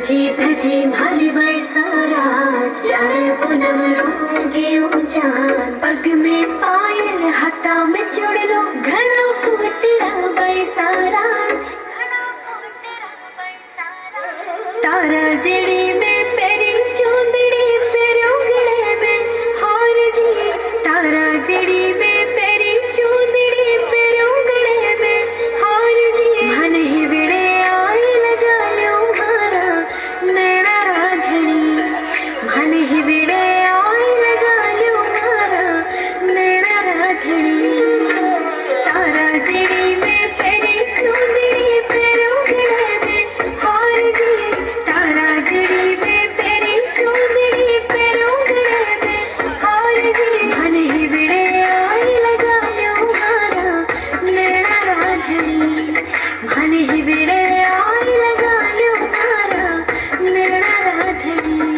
सजी धजी भाली बाई सारा जाने पूनम रोंगे ऊंचान पग में पायल हाथा में जोड़ लो घना फूटरा बाई सारा तारा जड़ी में पेरी चूंदड़ी पेरों गले में हार जी तारा जड़ी में पेरी चूंदड़ी पेरों गले में हार जी मन ही विड़े आई लगा लो मारा नैना राधनी मन ही विड़े आई लगा लो मारा नैना राधनी तारा जड़ी में पेरी चूंदड़ी पेरों गले में हार जी तारा जड़ी में पेरी चूंदड़ी पेरों गले में हार जी मन ही विड़े आई लगा लो मारा नैना राधनी मन ही विड़े आई लगा लो मारा नैना राधनी।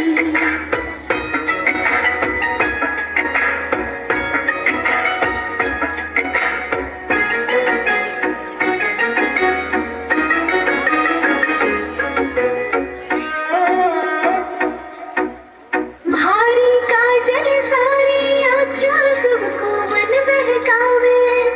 भारी काजल सारी आँखों सबको मन बहकावे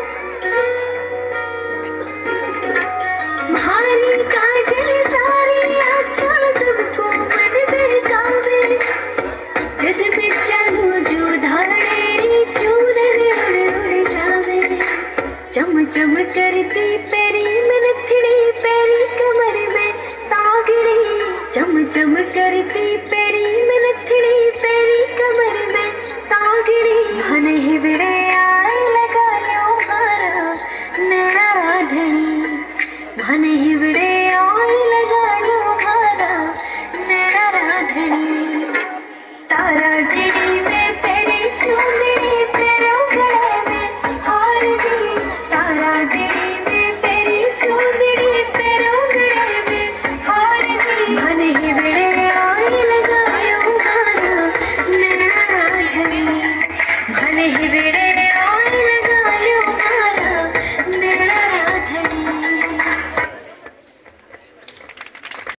भारी काजल सारी आँखों सबको मन बहकावे जद मैं चलूं जो धारे चूरन उड़ उड़ जावे चम चम करती पेरी मनथड़ी पेरी कमर में तागड़ी चम चम करती